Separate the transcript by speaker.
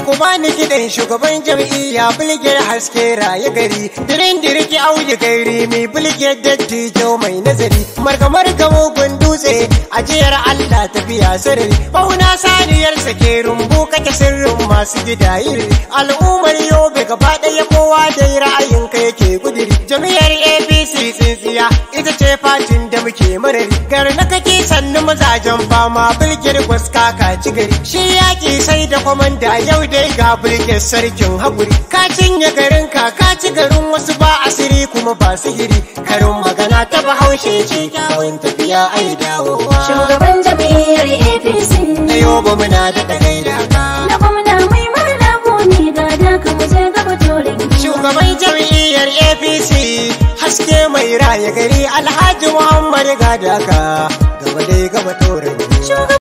Speaker 1: kuma ni gidan shugaban jam'iyya bulgiyar haske raye gari dirin dirki auye gari mai bulgiyar dattijo mai nazari marka mugun dutse ajiyar Allah tafiya sarari mauna saniyar sake rumbu kake sirrin masu gidayiri al'ummar yobe gaba ɗaya kowa da ra'ayin ka yake gudiri jami'ar APC tsintsiya ita ce fatin da muke marari gar na kake sannu mazajen fama bulgiyar gwaska ka ci gari shi yaki sai da kwamanda yau dai ga bulgiyar sarkin haƙuri ka cinye garin ka ci garin wasu ba asiri kuma ba sihiri karin magana ta bahaushe ce kyawun tafiya ai dawowa
Speaker 2: shugaban jam'iyyar APC
Speaker 1: na yobe muna da gaida ka
Speaker 2: na gwamna mai murna ko ne ga ka mu je gaba torin
Speaker 1: shugaban jam'iyyar APC haske mai raya gari Alhaji Muhammad Gadaka gaba dai gaba torin